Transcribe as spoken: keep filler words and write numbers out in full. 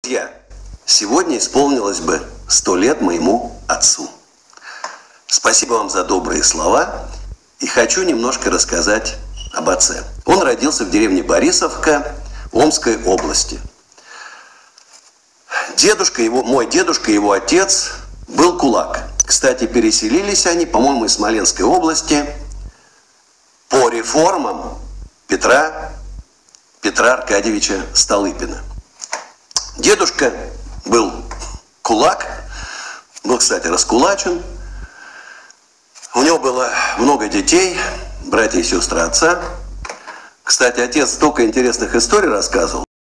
Друзья, сегодня исполнилось бы сто лет моему отцу. Спасибо вам за добрые слова. И хочу немножко рассказать об отце. Он родился в деревне Борисовка Омской области. Дедушка его, мой дедушка, его отец был кулак. Кстати, переселились они, по-моему, из Смоленской области по реформам Петра, Петра Аркадьевича Столыпина. Дедушка был кулак, был, кстати, раскулачен. У него было много детей, братья и сестры отца. Кстати, отец столько интересных историй рассказывал.